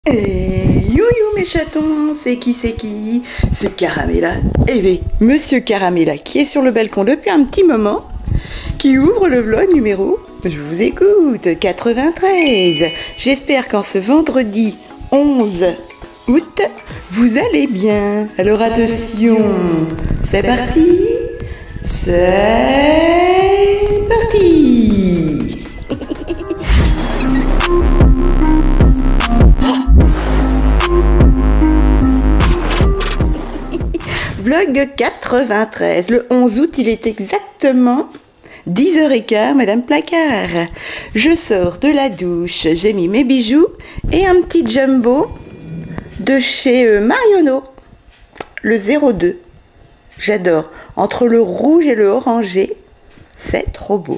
Et yo mes chatons, c'est qui? C'est Caramella. Eh oui, Monsieur Caramella qui est sur le balcon depuis un petit moment, qui ouvre le vlog numéro, je vous écoute, 93. J'espère qu'en ce vendredi 11 août, vous allez bien. Alors attention, c'est parti. C'est parti. Vlog 93, le 11 août, il est exactement 10h15, Madame Placard. Je sors de la douche, j'ai mis mes bijoux et un petit jumbo de chez Marionneau, le 02. J'adore, entre le rouge et le orangé, c'est trop beau.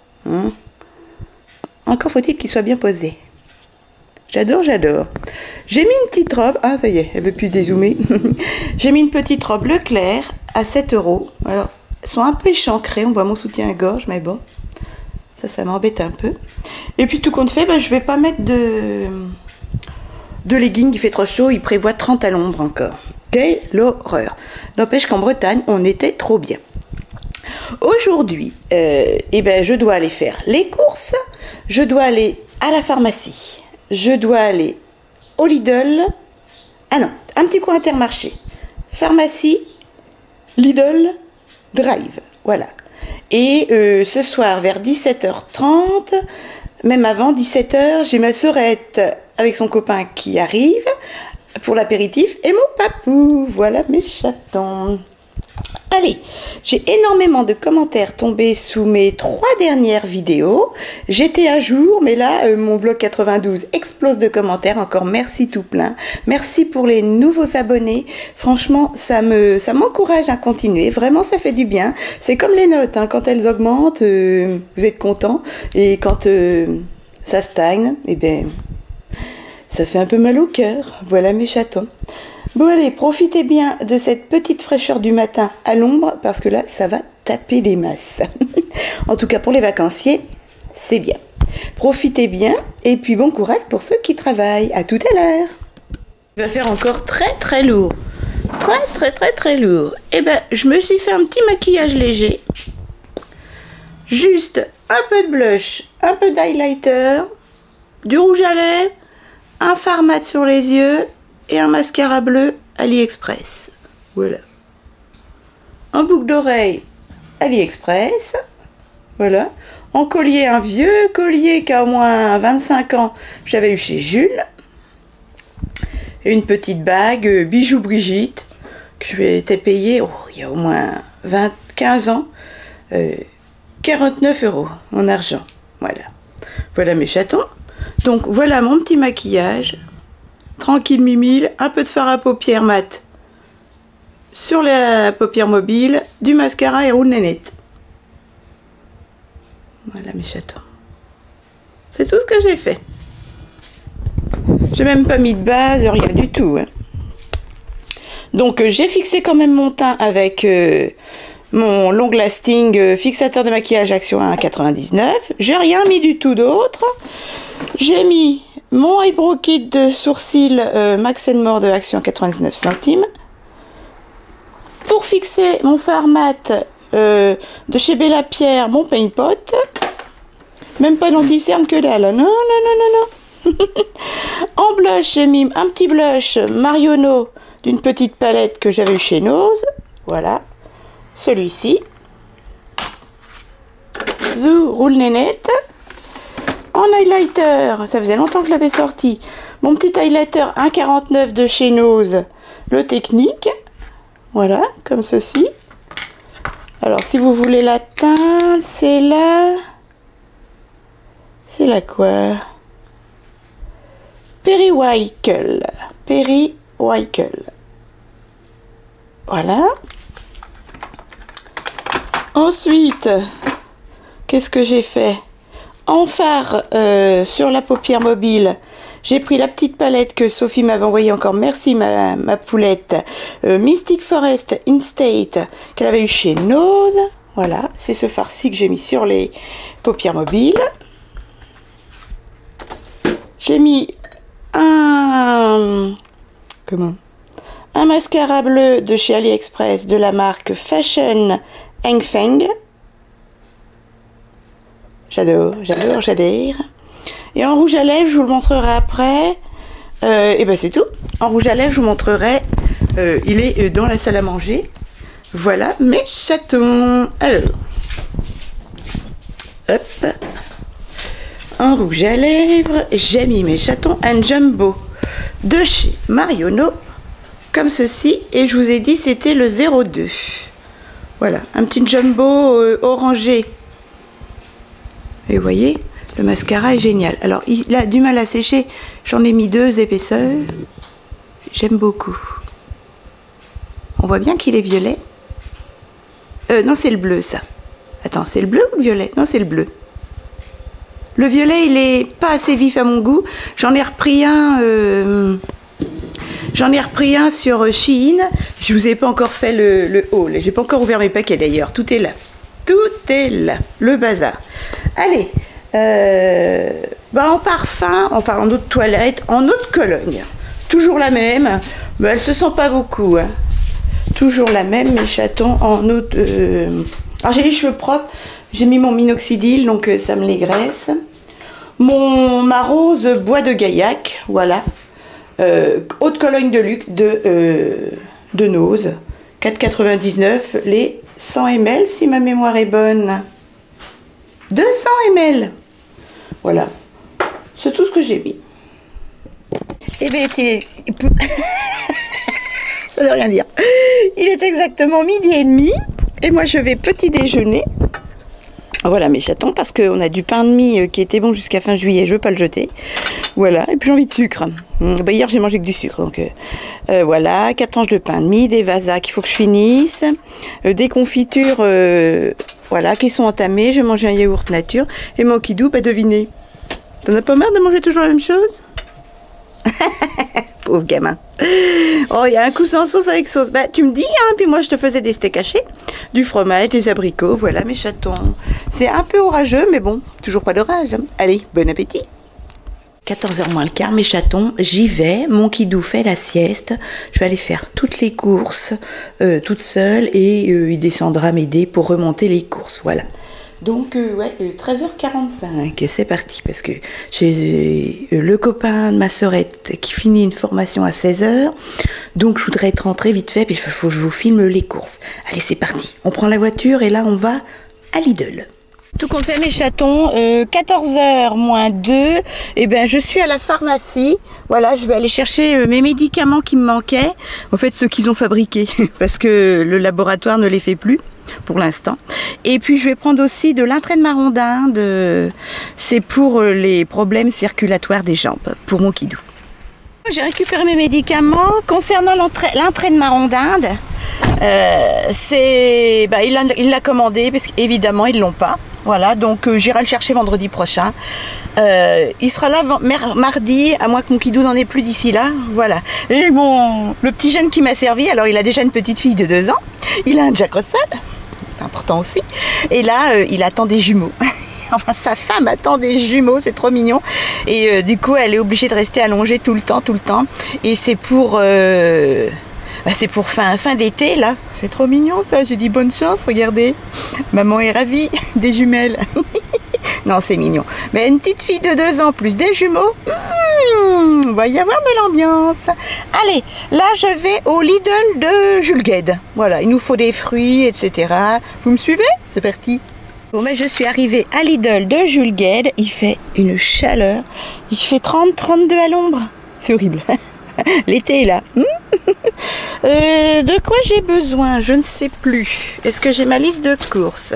Encore faut-il qu'il soit bien posé. J'adore. J'ai mis une petite robe. Ah, ça y est, elle veut plus dézoomer. J'ai mis une petite robe Leclerc à 7 €. Alors, elles sont un peu échancrées. On voit mon soutien à gorge, mais bon. Ça m'embête un peu. Et puis, tout compte fait, je vais pas mettre de leggings. Il fait trop chaud. Il prévoit 30 à l'ombre encore. Quelle horreur. N'empêche qu'en Bretagne, on était trop bien. Aujourd'hui, je dois aller faire les courses. Je dois aller à la pharmacie. Je dois aller au Lidl. Ah non, un petit coin Intermarché. Pharmacie, Lidl, Drive. Voilà. Et ce soir, vers 17h30, même avant 17h, j'ai ma sœurette avec son copain qui arrive pour l'apéritif et mon papou. Voilà mes chatons. Allez, j'ai énormément de commentaires tombés sous mes 3 dernières vidéos. J'étais à jour, mais là, mon vlog 92 explose de commentaires. Encore merci tout plein. Merci pour les nouveaux abonnés. Franchement, ça m'encourage à continuer. Vraiment, ça fait du bien. C'est comme les notes, hein. Quand elles augmentent, vous êtes content. Et quand ça stagne, ça fait un peu mal au cœur. Voilà mes chatons. Bon allez, profitez bien de cette petite fraîcheur du matin à l'ombre, parce que là, ça va taper des masses. En tout cas, pour les vacanciers, c'est bien. Profitez bien, et puis bon courage pour ceux qui travaillent. À tout à l'heure. Il va faire encore très lourd. Très lourd. Je me suis fait un petit maquillage léger. Juste un peu de blush, un peu d'highlighter, du rouge à lèvres, un fard mat sur les yeux, et un mascara bleu AliExpress. Voilà. Un boucle d'oreille AliExpress. Voilà. En collier, un vieux collier qui a au moins 25 ans, j'avais eu chez Jules. Et une petite bague bijoux Brigitte que je vais été payée il y a au moins 15 ans. 49 € en argent. Voilà. Voilà mes chatons. Donc voilà mon petit maquillage. Tranquille mimile, un peu de fard à paupières mat sur la paupière mobile, du mascara et roule nénette. Voilà mes chatons. C'est tout ce que j'ai fait. J'ai même pas mis de base, rien du tout. Hein. Donc j'ai fixé quand même mon teint avec mon long lasting fixateur de maquillage Action 1,99. J'ai rien mis du tout d'autre. J'ai mis mon eyebrow kit de sourcils Max & More de Action 99 centimes. Pour fixer mon fard mat de chez Bella Pierre, mon paint pot. Même pas d'anti-cerne que dalle. Non. En blush, j'ai mis un petit blush Marionneau d'une petite palette que j'avais eu chez Nose. Voilà. Celui-ci. Zou roule nénette. En highlighter, ça faisait longtemps que je l'avais sorti. Mon petit highlighter 1,49 de chez Nose, le technique. Voilà, comme ceci. Alors, si vous voulez la teinte, c'est là. C'est là quoi? Periwinkle. Periwinkle. Voilà. Ensuite, qu'est-ce que j'ai fait? En fard sur la paupière mobile, j'ai pris la petite palette que Sophie m'avait envoyée encore. Merci ma poulette. Mystic Forest Instate qu'elle avait eu chez Nose. Voilà, c'est ce fard-ci que j'ai mis sur les paupières mobiles. J'ai mis un mascara bleu de chez AliExpress de la marque Fashion Heng Feng. J'adore. Et en rouge à lèvres, je vous le montrerai après. Et ben c'est tout. En rouge à lèvres, je vous montrerai. Il est dans la salle à manger. Voilà mes chatons. Alors, hop. En rouge à lèvres, j'ai mis mes chatons un jumbo de chez Marionneau, comme ceci. Et je vous ai dit, c'était le 02. Voilà, un petit jumbo orangé. Et vous voyez, le mascara est génial. Alors, il a du mal à sécher. J'en ai mis 2 épaisseurs. J'aime beaucoup. On voit bien qu'il est violet. Non, c'est le bleu, ça. Attends, c'est le bleu ou le violet? Non, c'est le bleu. Le violet, il est pas assez vif à mon goût. J'en ai repris un sur Shein. Je vous ai pas encore fait le haul. J'ai pas encore ouvert mes paquets d'ailleurs. Tout est là. Tout est là. Le bazar. Allez. En parfum, enfin en eau de toilette, en eau de Cologne. Toujours la même. Mais elle se sent pas beaucoup. Hein. Toujours la même, mes chatons en eau de... Alors j'ai les cheveux propres. J'ai mis mon minoxidil, donc ça me les graisse. Ma rose bois de Gaillac, voilà. Eau de Cologne de luxe de Nose. 4,99 les 100 ml si ma mémoire est bonne. 200 ml. Voilà. C'est tout ce que j'ai mis. Eh bien, ça veut rien dire. Il est exactement 12h30 et moi je vais petit déjeuner. Voilà mes chatons, parce qu'on a du pain de mie qui était bon jusqu'à fin juillet, je veux pas le jeter. Voilà, et puis j'ai envie de sucre. Hier j'ai mangé que du sucre, donc voilà, 4 tranches de pain de mie, des vasas qu'il faut que je finisse, des confitures voilà, qui sont entamées, je mange un yaourt nature, et mon kidou, devinez. T'en as pas marre de manger toujours la même chose? Pauvre gamin. Oh, il y a un coup sans sauce avec sauce. Tu me dis, hein, puis moi je te faisais des steaks hachés, du fromage, des abricots, voilà mes chatons. C'est un peu orageux, mais bon, toujours pas d'orage. Hein. Allez, bon appétit. 14h moins le quart, mes chatons, j'y vais. Mon kidou fait la sieste. Je vais aller faire toutes les courses toute seule et il descendra m'aider pour remonter les courses. Voilà. Donc, ouais, 13h45, c'est parti, parce que j'ai le copain de ma sœurette qui finit une formation à 16h, donc je voudrais être rentrée vite fait, puis il faut que je vous filme les courses. Allez, c'est parti, on prend la voiture et là, on va à Lidl. Tout compte fait mes chatons, 14h moins 2, et ben je suis à la pharmacie. Voilà, je vais aller chercher mes médicaments qui me manquaient, en fait ceux qu'ils ont fabriqués, parce que le laboratoire ne les fait plus pour l'instant. Et puis je vais prendre aussi de l'entraîne marron d'Inde, c'est pour les problèmes circulatoires des jambes, pour mon kidou. J'ai récupéré mes médicaments. Concernant l'entraîne marron d'Inde, il l'a commandé parce qu'évidemment ils l'ont pas. Voilà, donc j'irai le chercher vendredi prochain. Il sera là mardi, à moins que mon kidou n'en ait plus d'ici là. Voilà. Et bon, le petit jeune qui m'a servi, alors il a déjà une petite fille de 2 ans. Il a un Jack Russell, c'est important aussi. Et là, il attend des jumeaux. Enfin, sa femme attend des jumeaux, c'est trop mignon. Et du coup, elle est obligée de rester allongée tout le temps. Et c'est pour... c'est pour fin d'été, là. C'est trop mignon, ça. J'ai dit bonne chance, regardez. Maman est ravie des jumelles. Non, c'est mignon. Mais une petite fille de 2 ans plus des jumeaux, va y avoir de l'ambiance. Allez, là, je vais au Lidl de Jules Guesde. Voilà, il nous faut des fruits, etc. Vous me suivez? C'est parti. Bon, mais je suis arrivée à Lidl de Jules Guesde. Il fait une chaleur. Il fait 30-32 à l'ombre. C'est horrible. L'été est là. De quoi j'ai besoin? Je ne sais plus. Est-ce que j'ai ma liste de courses?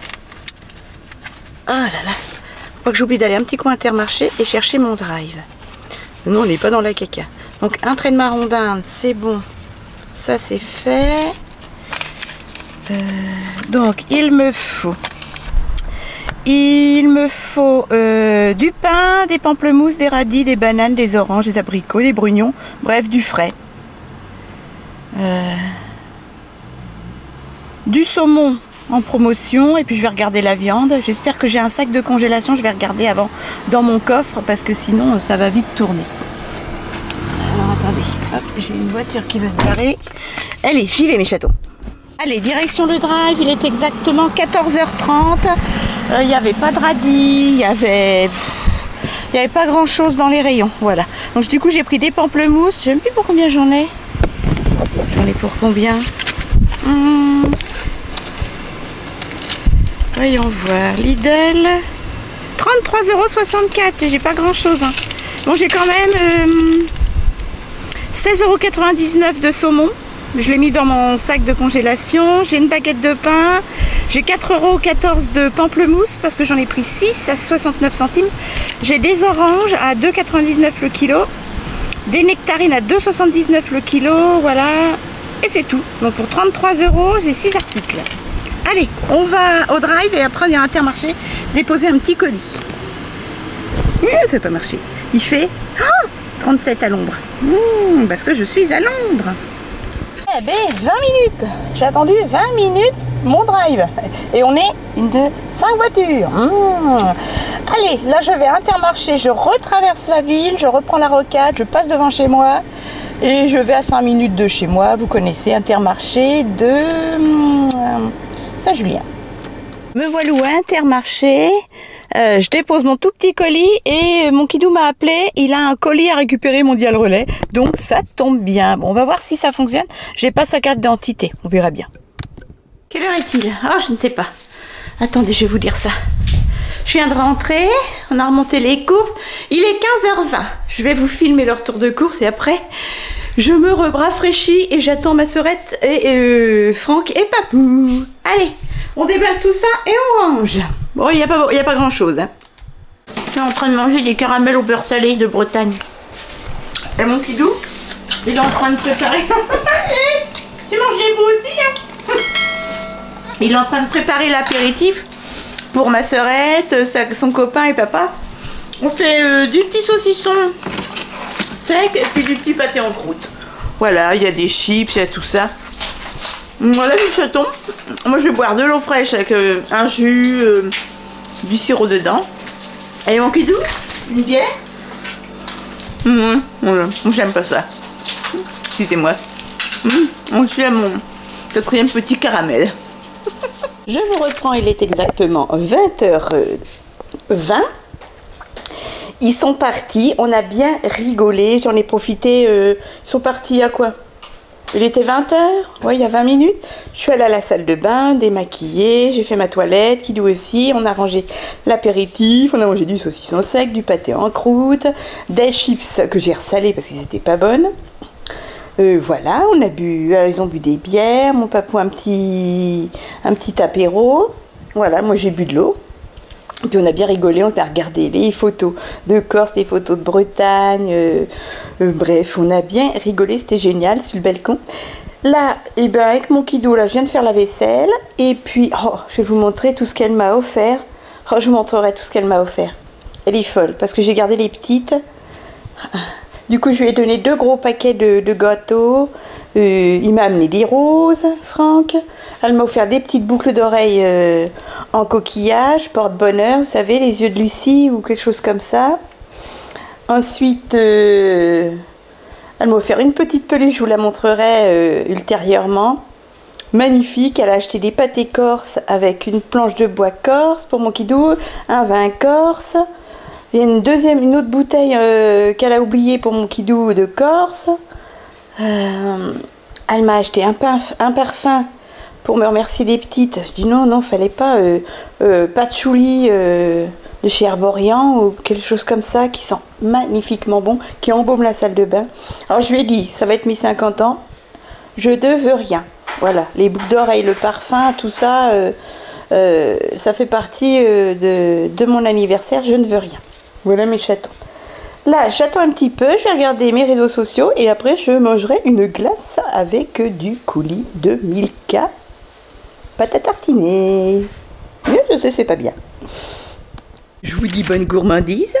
Oh là là. Faut pas que j'oublie d'aller un petit coin Intermarché et chercher mon drive. Non, on n'est pas dans la caca. Donc, un train de marron d'Inde, c'est bon. Ça, c'est fait. Donc, il me faut du pain, des pamplemousses, des radis, des bananes, des oranges, des abricots, des brugnons, bref, du frais. Du saumon en promotion, et puis je vais regarder la viande. J'espère que j'ai un sac de congélation, je vais regarder avant dans mon coffre, parce que sinon ça va vite tourner. attendez. Hop, j'ai une voiture qui veut se garer. Allez, j'y vais mes chatons. Allez, direction le drive, il est exactement 14h30. Il n'y avait pas de radis, il n'y avait pas grand chose dans les rayons. Voilà. Donc du coup j'ai pris des pamplemousses. Je ne sais même plus pour combien j'en ai. J'en ai pour combien? Voyons voir. Lidl. 33,64 € et j'ai pas grand chose. Hein. Bon, j'ai quand même 16,99 € de saumon. Je l'ai mis dans mon sac de congélation. J'ai une baguette de pain. J'ai 4,14 € de pamplemousse parce que j'en ai pris 6 à 69 centimes. J'ai des oranges à 2,99 € le kilo. Des nectarines à 2,79 € le kilo. Voilà. Et c'est tout. Donc pour 33 €, j'ai 6 articles. Allez, on va au drive et après on ira à Intermarché déposer un petit colis. Ça n'a pas marché. Il fait 37 à l'ombre. Parce que je suis à l'ombre. Eh ben, 20 minutes. J'ai attendu 20 minutes mon drive. Et on est une de 5 voitures. Allez, là je vais à Intermarché, je retraverse la ville, je reprends la rocade, je passe devant chez moi. Et je vais à 5 minutes de chez moi. Vous connaissez Intermarché de Saint-Julien. Me voilà à Intermarché. Je dépose mon tout petit colis et mon kidou m'a appelé. Il a un colis à récupérer mondial relais. Donc ça tombe bien. Bon, on va voir si ça fonctionne. J'ai pas sa carte d'identité. On verra bien. Quelle heure est-il? Ah, je ne sais pas. Attendez, je vais vous dire ça. Je viens de rentrer. On a remonté les courses. Il est 15h20. Je vais vous filmer le retour de course et après, je me rafraîchis et j'attends ma sœurette et Franck et Papou. Allez, on déballe tout ça et on range. Bon, il n'y a pas grand chose. Hein. Je suis en train de manger des caramels au beurre salé de Bretagne. Et mon kidou, il est en train de préparer. Tu manges des bouts aussi, hein. Il est en train de préparer l'apéritif pour ma sœurette, son copain et papa. On fait du petit saucisson sec et puis du petit pâté en croûte. Voilà, il y a des chips, il y a tout ça. Voilà les chatons. Moi je vais boire de l'eau fraîche avec un jus, du sirop dedans. Et mon kidou, une bière. Voilà, j'aime pas ça. Excusez-moi. Je suis à mon 4e petit caramel. Je vous reprends, il est exactement 20h20. Ils sont partis, on a bien rigolé, j'en ai profité. Ils sont partis à quoi? Il était 20h, ouais, il y a 20 minutes. Je suis allée à la salle de bain, démaquillée, j'ai fait ma toilette, Kidou aussi. On a rangé l'apéritif, on a mangé du saucisson sec, du pâté en croûte, des chips que j'ai ressalés parce qu'ils n'étaient pas bonnes. Voilà, on a bu, ils ont bu des bières, mon papou un petit apéro. Voilà, moi j'ai bu de l'eau. Et puis on a bien rigolé, on a regardé les photos de Corse, les photos de Bretagne, bref, on a bien rigolé, c'était génial sur le balcon. Là, et ben avec mon kidou, là, je viens de faire la vaisselle, et puis, je vais vous montrer tout ce qu'elle m'a offert. Je vous montrerai tout ce qu'elle m'a offert. Elle est folle, parce que j'ai gardé les petites. Du coup, je lui ai donné 2 gros paquets de gâteaux. Il m'a amené des roses, Franck. Elle m'a offert des petites boucles d'oreilles en coquillage, porte-bonheur, vous savez, les yeux de Lucie ou quelque chose comme ça. Ensuite, elle m'a offert une petite peluche, je vous la montrerai ultérieurement. Magnifique, elle a acheté des pâtés corse avec une planche de bois corse pour mon kidou, un vin corse. Il y a une autre bouteille qu'elle a oubliée pour mon kidou de Corse. Elle m'a acheté un parfum pour me remercier des petites. Je dis non, fallait pas. Patchouli de chez Herborian ou quelque chose comme ça qui sent magnifiquement bon, qui embaume la salle de bain. Alors je lui ai dit, ça va être mes 50 ans, je ne veux rien. Voilà, les boucles d'oreilles, le parfum, tout ça, ça fait partie de mon anniversaire, je ne veux rien. Voilà mes chatons. Là, j'attends un petit peu, je vais regarder mes réseaux sociaux et après je mangerai une glace avec du coulis de Milka. Pâte à tartiner. Je sais, c'est pas bien. Je vous dis bonne gourmandise.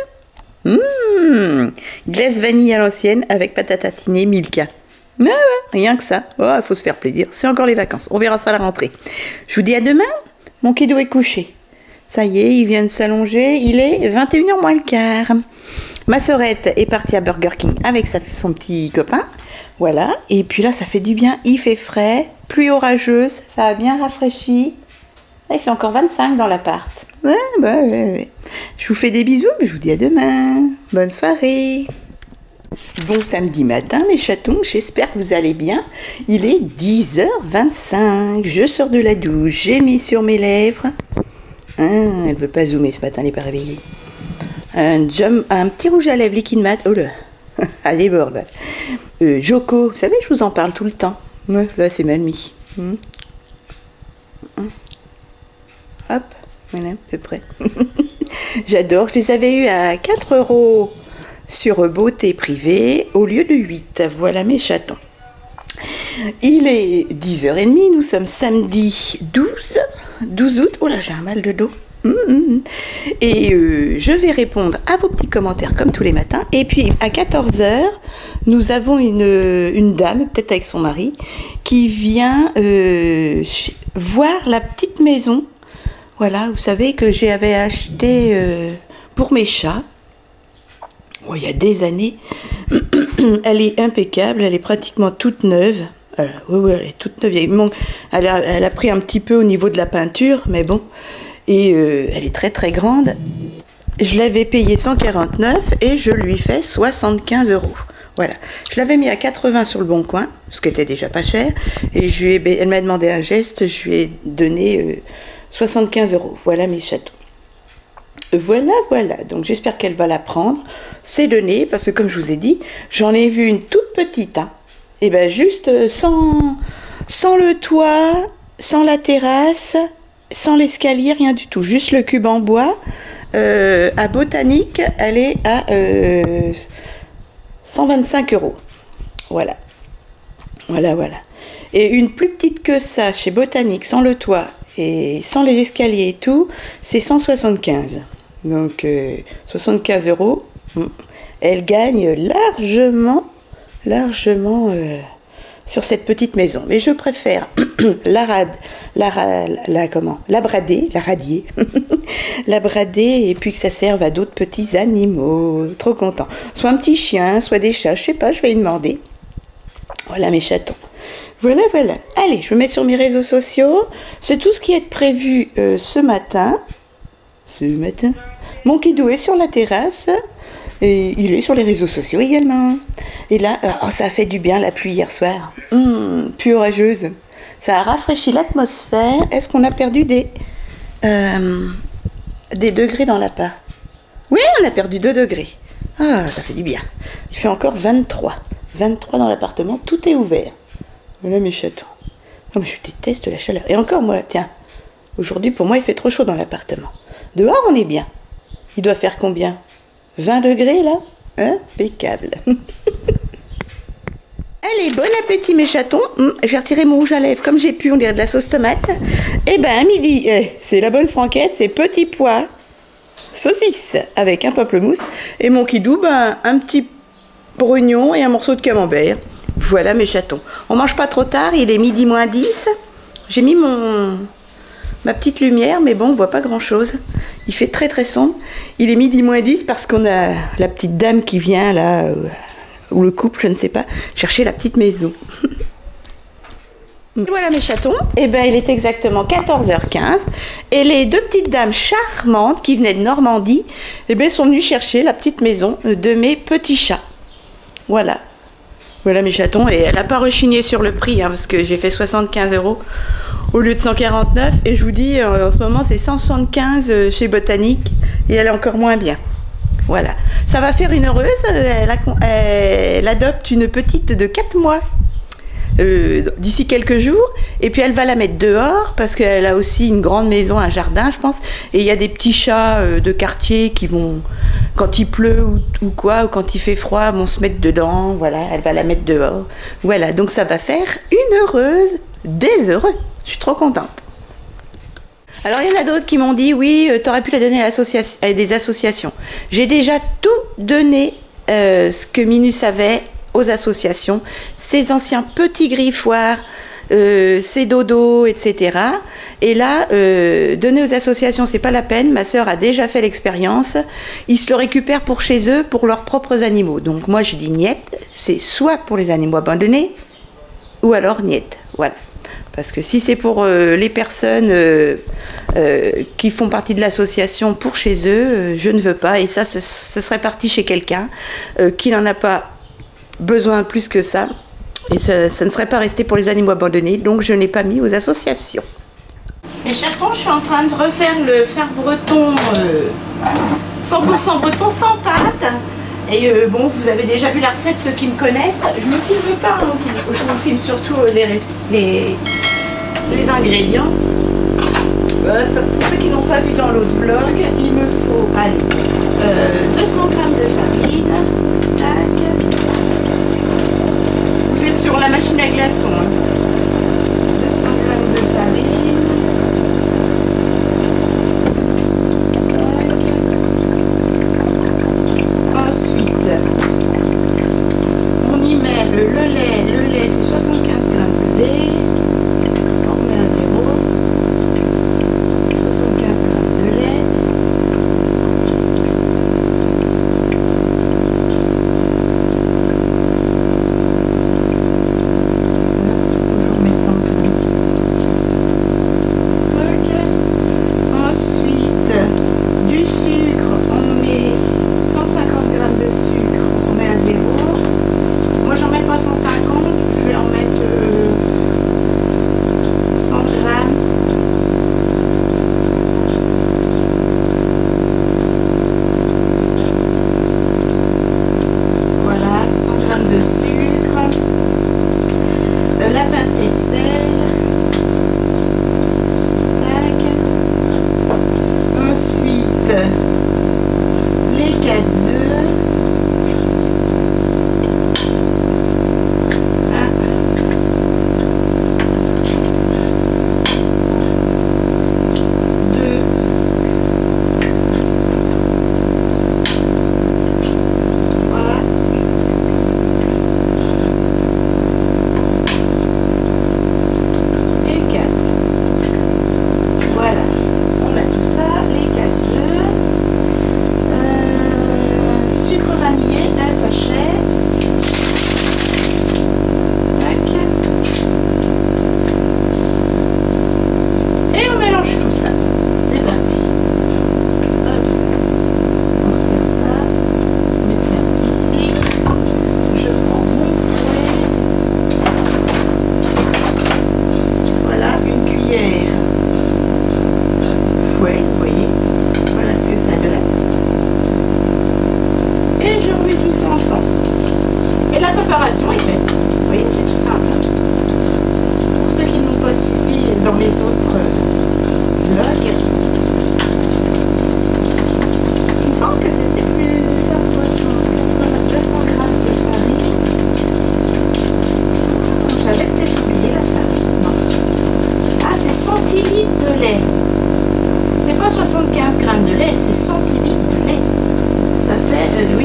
Glace vanille à l'ancienne avec pâte à tartiner Milka. Ah ouais, rien que ça. Il faut se faire plaisir. C'est encore les vacances. On verra ça à la rentrée. Je vous dis à demain. Mon kiddo est couché. Ça y est, il vient de s'allonger. Il est 21h moins le quart. Ma sœurette est partie à Burger King avec son petit copain. Voilà. Et puis là, ça fait du bien. Il fait frais, pluie orageuse, ça a bien rafraîchi. Là, il fait encore 25 dans l'appart. Ouais. Je vous fais des bisous, mais je vous dis à demain. Bonne soirée. Bon samedi matin, mes chatons, j'espère que vous allez bien. Il est 10h25. Je sors de la douche, j'ai mis sur mes lèvres. Elle veut pas zoomer ce matin, elle n'est pas réveillée. Un petit rouge à lèvres liquide mat. Oh là, elle déborde. Joko, vous savez, je vous en parle tout le temps. Ouais, là, c'est mal mis. Hop, voilà, à peu près. J'adore, je les avais eus à 4 € sur beauté privée au lieu de 8. Voilà mes chatons. Il est 10h30, nous sommes samedi 12 août. Oh là, j'ai un mal de dos. Et je vais répondre à vos petits commentaires comme tous les matins. Et puis à 14h, nous avons une dame, peut-être avec son mari, qui vient voir la petite maison. Voilà, vous savez que j'avais acheté pour mes chats. Oh, il y a des années. Elle est impeccable, elle est pratiquement toute neuve. Oui, elle est toute neuve. Elle a pris un petit peu au niveau de la peinture, mais bon. Et elle est très très grande. Je l'avais payée 149 et je lui fais 75 €. Voilà. Je l'avais mis à 80 sur le bon coin, ce qui était déjà pas cher. Et elle m'a demandé un geste, je lui ai donné 75 €. Voilà mes chatons. Voilà. Donc j'espère qu'elle va la prendre. C'est donné, parce que comme je vous ai dit, j'en ai vu une toute petite. Et bien juste sans le toit, sans la terrasse, sans l'escalier, rien du tout. Juste le cube en bois. À Botanique, elle est à 125 €. Voilà. Et une plus petite que ça, chez Botanique, sans le toit et sans les escaliers et tout, c'est 175. Donc 75 €. Elle gagne largement sur cette petite maison. Mais je préfère la radier, la brader et puis que ça serve à d'autres petits animaux. Trop content. Soit un petit chien, soit des chats, je sais pas, je vais y demander. Voilà mes chatons. Voilà. Allez, je vais mettre sur mes réseaux sociaux. C'est tout ce qui est prévu ce matin. Mon kidou est sur la terrasse. Et il est sur les réseaux sociaux également. Et là, ça a fait du bien la pluie hier soir. Pluie orageuse. Ça a rafraîchi l'atmosphère. Est-ce qu'on a perdu des degrés dans l'appart? Oui, on a perdu 2 degrés. Ah, ça fait du bien. Il fait encore 23. 23 dans l'appartement. Tout est ouvert. Voilà mes chatons. Oh, mais je déteste la chaleur. Et encore moi, tiens. Aujourd'hui, pour moi, il fait trop chaud dans l'appartement. Dehors, on est bien. Il doit faire combien? 20 degrés là? Impeccable. Allez, bon appétit mes chatons. J'ai retiré mon rouge à lèvres comme j'ai pu, on dirait de la sauce tomate. Et ben à midi, c'est la bonne franquette, c'est petits pois, saucisse avec un pamplemousse. Et mon kidou, un petit brognon et un morceau de camembert. Voilà mes chatons. On mange pas trop tard, il est midi moins 10. J'ai mis ma petite lumière, mais bon, on voit pas grand chose. Il fait très très sombre. Il est midi moins 10 parce qu'on a la petite dame qui vient là, ou le couple, je ne sais pas, chercher la petite maison. Voilà mes chatons. Et ben il est exactement 14h15 et les 2 petites dames charmantes qui venaient de Normandie, sont venues chercher la petite maison de mes petits chats. Voilà mes chatons. Et elle n'a pas rechigné sur le prix parce que j'ai fait 75 € au lieu de 149, et je vous dis en ce moment c'est 175 chez Botanique et elle est encore moins bien. Voilà, ça va faire une heureuse. Elle adopte une petite de 4 mois d'ici quelques jours, et puis elle va la mettre dehors parce qu'elle a aussi une grande maison, un jardin je pense, et il y a des petits chats de quartier qui vont, quand il pleut ou quoi, ou quand il fait froid, vont se mettre dedans. Voilà, elle va la mettre dehors. Voilà, donc ça va faire une heureuse, des heureux. Je suis trop contente. Alors, il y en a d'autres qui m'ont dit, oui, tu aurais pu la donner à des associations. J'ai déjà tout donné ce que Minus avait aux associations. Ces anciens petits griffoirs c'est dodo, etc. Et là, donner aux associations, c'est pas la peine. Ma sœur a déjà fait l'expérience. Ils se le récupèrent pour chez eux, pour leurs propres animaux. Donc moi, je dis niet, c'est soit pour les animaux abandonnés, ou alors niet. Voilà. Parce que si c'est pour les personnes qui font partie de l'association pour chez eux, je ne veux pas. Et ça, ce serait parti chez quelqu'un qui n'en a pas besoin plus que ça. Et ça ne serait pas resté pour les animaux abandonnés. Donc je n'ai pas mis aux associations. Et chaque ans, je suis en train de refaire le fer breton 100% breton sans pâte. Et bon, vous avez déjà vu la recette, ceux qui me connaissent. Je ne me filme pas, hein, je vous filme surtout les ingrédients. Hop. Pour ceux qui n'ont pas vu dans l'autre vlog, il me faut 200 g de farine. Tac. Vous faites sur la machine à glaçons. Hein. 200 g de farine. Ensuite, on y met le lait. Le lait, c'est 75 g de lait. On remet à 0. 75 g de lait. Je remets 100 g. Ensuite, du sucre, on met 150 g de sucre, on remet à 0. Moi j'en mets pas 150, je vais en mettre 100 g. Voilà, 100 g de sucre. La pincée de sel. Tac. Ensuite, les 4 œufs. Est faite. Vous voyez, c'est tout simple. Pour ceux qui n'ont pas suivi dans les autres vlogs, il me semble que c'était plus fort. 200 g de farine. J'avais peut-être oublié la farine. Non. Ah, c'est centilitres de lait. C'est pas 75 g de lait, c'est centilitres de lait. Ça fait, oui.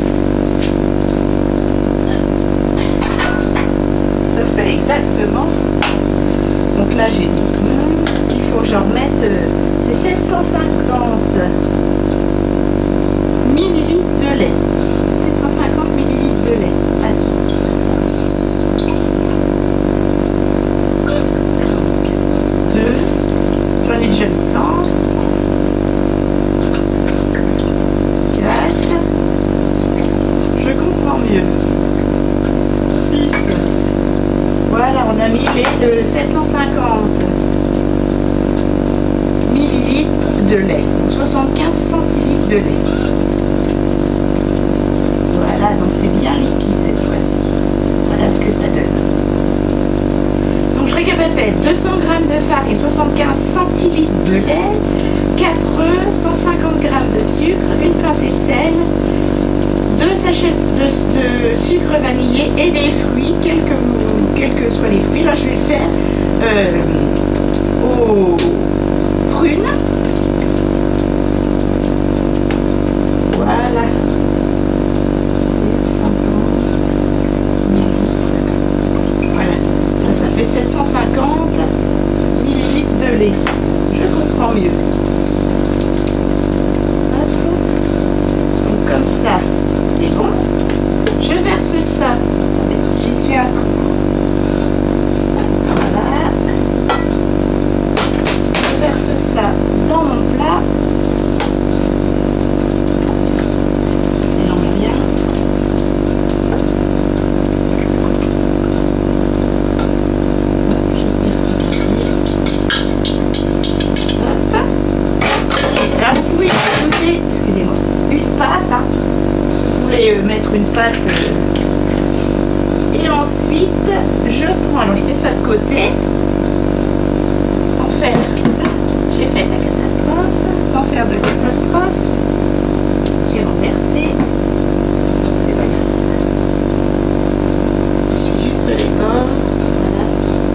Exactement. Donc là j'ai dit il faut que j'en remette c'est 750 millilitres de lait. 750 millilitres de lait. Allez. Donc 2. J'en ai déjà mis 100. 4. Je comprends mieux. 6. Voilà, on a mis les 750 millilitres de lait, donc 75 centilitres de lait. Voilà, donc c'est bien liquide cette fois-ci. Voilà ce que ça donne. Donc je récapitule, 200 g de farine, 75 centilitres de lait, 4 œufs, 150 g de sucre, une pincée de sel, 2 sachets de sucre vanillé et des fruits, quels que soient les fruits. Là, je vais le faire aux prunes. Voilà. Voilà. Là, ça fait 750 je prends, alors je mets ça de côté, sans faire, j'ai fait la catastrophe, sans faire de catastrophe, j'ai renversé, c'est pas grave, je suis juste les bords, voilà.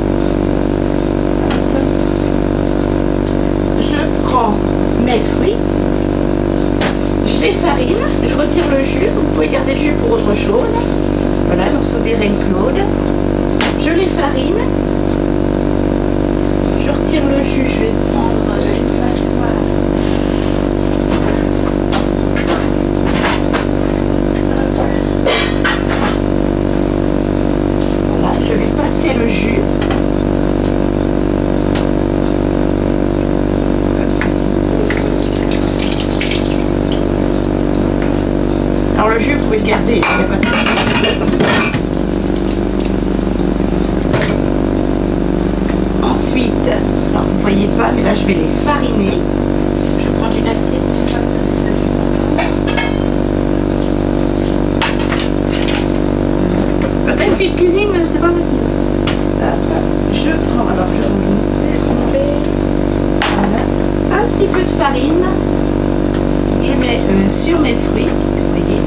Je prends mes fruits, je les farine, je retire le jus, vous pouvez garder le jus pour autre chose. Voilà, donc sauver Reine-Claude. Je les farine. Je retire le jus, je vais prendre une passoire. Voilà, je vais passer le jus. Alors le jus, vous pouvez le garder, il n'y a pas de souci. Ensuite, alors vous ne voyez pas, mais là je vais les fariner. Je vais prendre une assiette pour pas que ça laisse le jus. Quand t'as une petite cuisine, c'est pas facile. Je prends, alors je range mon sucre, voilà, un petit peu de farine. Je mets sur mes fruits, vous voyez.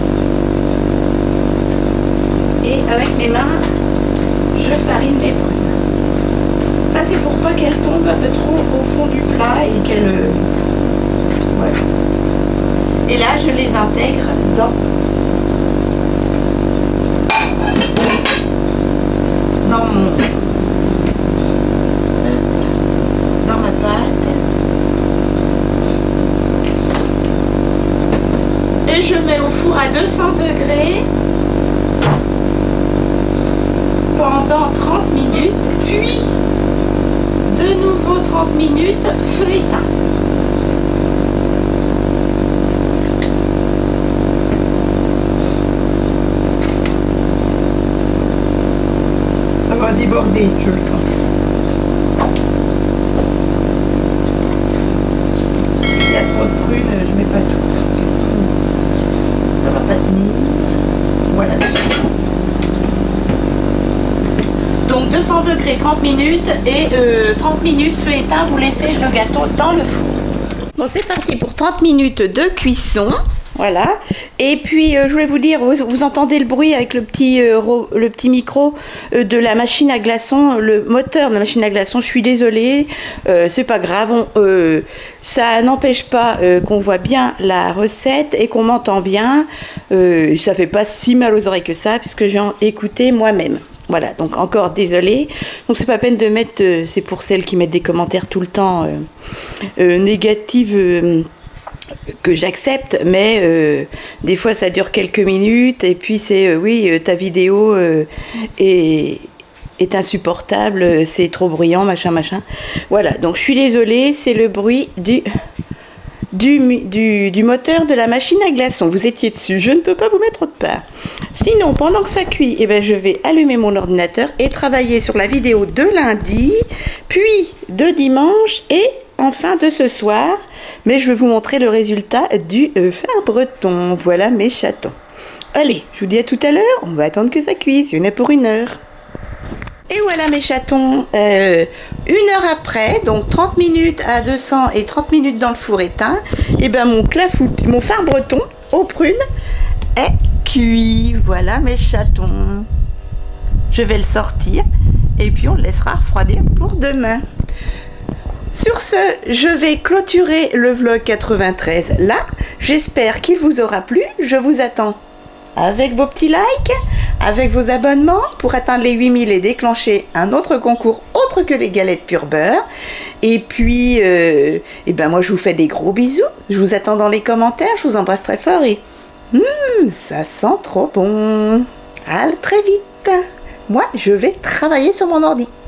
Et avec mes mains, je farine mes prunes. Ça c'est pour pas qu'elles tombent un peu trop au fond du plat et qu'elles... Voilà. Et là, je les intègre dans ma pâte. Et je mets au four à 200 degrés pendant 30 minutes, puis de nouveau 30 minutes, feu éteint. Ça va déborder, je le sens. S'il y a trop de prunes, je mets pas tout parce que sinon ça va pas tenir. Voilà. Donc 200 degrés 30 minutes et 30 minutes feu éteint, vous laissez le gâteau dans le four. Bon, c'est parti pour 30 minutes de cuisson. Voilà. Et puis je voulais vous dire, vous entendez le bruit avec le petit micro de la machine à glaçons, le moteur de la machine à glaçons. Je suis désolée, c'est pas grave. Ça n'empêche pas qu'on voit bien la recette et qu'on m'entend bien. Ça fait pas si mal aux oreilles que ça, puisque j'ai écouté moi-même. Voilà, donc encore désolée. Donc c'est pas peine de mettre, c'est pour celles qui mettent des commentaires tout le temps négatifs, que j'accepte, mais des fois ça dure quelques minutes et puis c'est oui, ta vidéo est insupportable, c'est trop bruyant, machin machin. Voilà, donc je suis désolée, c'est le bruit du moteur de la machine à glaçons. Vous étiez dessus, je ne peux pas vous mettre autre part. Sinon, pendant que ça cuit, eh ben, je vais allumer mon ordinateur et travailler sur la vidéo de lundi, puis de dimanche et enfin de ce soir. Mais je vais vous montrer le résultat du phare breton. Voilà mes chatons. Allez, je vous dis à tout à l'heure. On va attendre que ça cuise. Il y en a pour 1 heure. Et voilà mes chatons, 1 heure après, donc 30 minutes à 200 et 30 minutes dans le four éteint, et ben mon phare breton aux prunes est cuit. Voilà mes chatons. Je vais le sortir et puis on le laissera refroidir pour demain. Sur ce, je vais clôturer le vlog 93 là. J'espère qu'il vous aura plu. Je vous attends avec vos petits likes, avec vos abonnements pour atteindre les 8000 et déclencher un autre concours autre que les galettes pur beurre. Et puis, ben moi je vous fais des gros bisous. Je vous attends dans les commentaires. Je vous embrasse très fort et ça sent trop bon. À très vite. Moi, je vais travailler sur mon ordi.